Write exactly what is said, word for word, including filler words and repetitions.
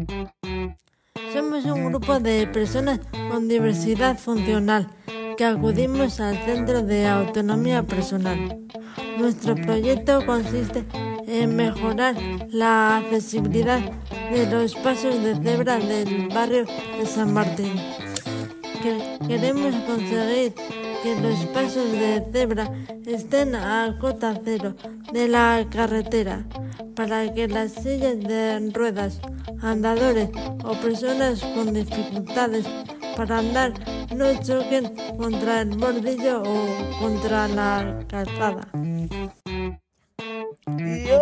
Somos un grupo de personas con diversidad funcional que acudimos al Centro de Autonomía Personal. Nuestro proyecto consiste en mejorar la accesibilidad de los pasos de cebra del barrio de San Martín. Que queremos conseguir que los pasos de cebra estén a cota cero de la carretera para que las sillas de ruedas, andadores o personas con dificultades para andar no choquen contra el bordillo o contra la calzada. Y